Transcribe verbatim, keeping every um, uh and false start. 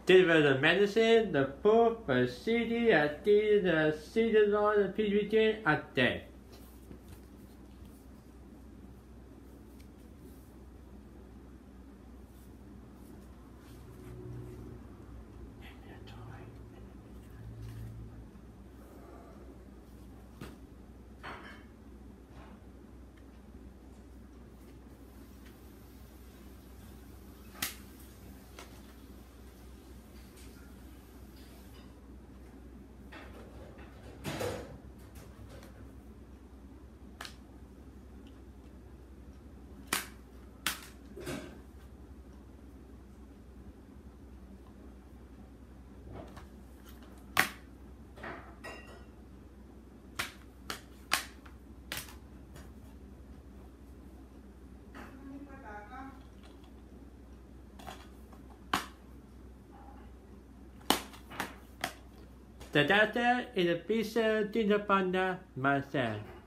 Deliver the medicine, the proof, the C D, the D, the C D, the P P T, update. The doctor is a busy dinner partner myself.